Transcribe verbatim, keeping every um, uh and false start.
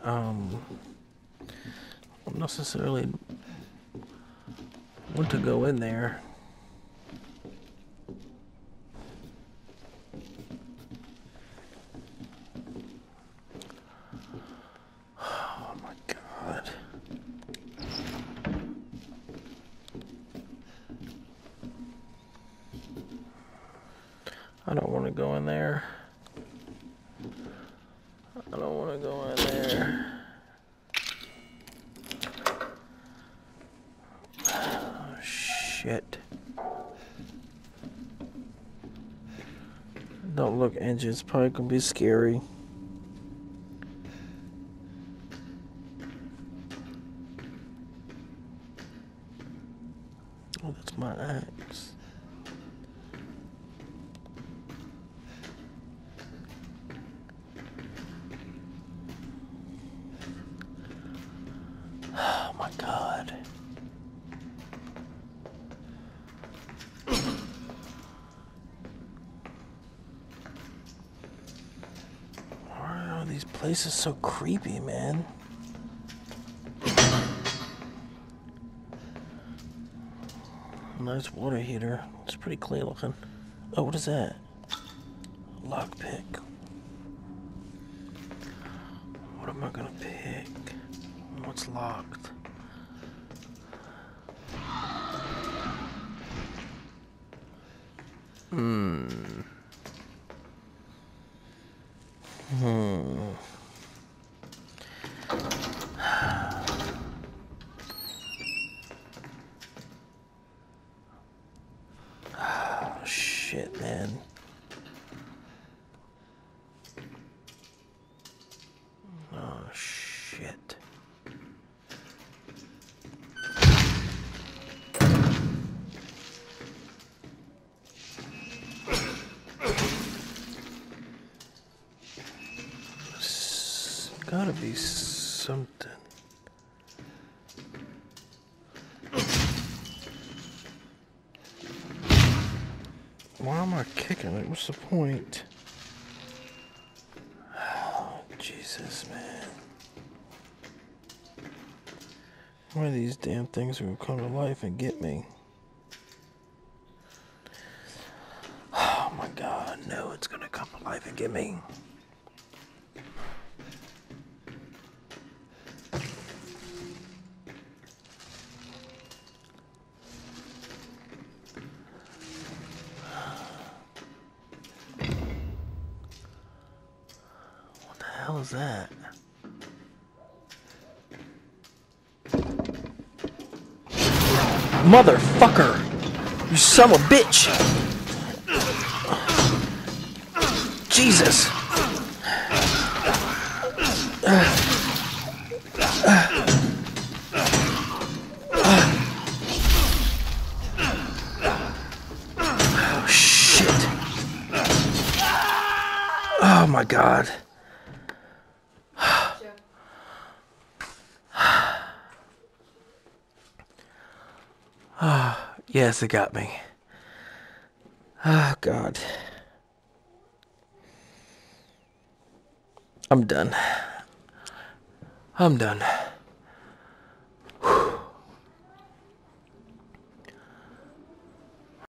um, don't necessarily want to go in there. Oh my God. I don't want to go in there. I don't want to go in there. Oh, shit. Don't look, Angie. It's probably gonna be scary. Oh, that's my axe. Oh my God. Why are these places so creepy, man? Nice water heater. It's pretty clean looking. Oh, what is that? Lockpick. What am I gonna pick? What's locked? Hmm. Hmm. Oh, shit, man. Oh, shit. There's gotta be something. Why am I kicking it? What's the point? Oh, Jesus, man. One of these damn things are gonna come to life and get me. Oh my God, no, it's gonna come to life and get me. What the hell is that? Motherfucker! You son of a bitch! Jesus! Oh, shit. Oh my God. Ah, yes, it got me. Oh, God. I'm done. I'm done.